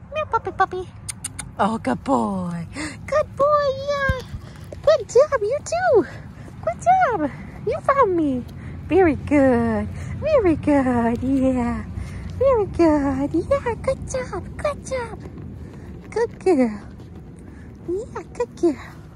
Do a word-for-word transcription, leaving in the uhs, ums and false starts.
Meow, puppy, puppy. Oh, good boy. Good boy, yeah. Good job, you too. Good job. You found me. Very good. Very good, yeah. Very good. Yeah, good job. Good job. Good girl. Yeah, good girl.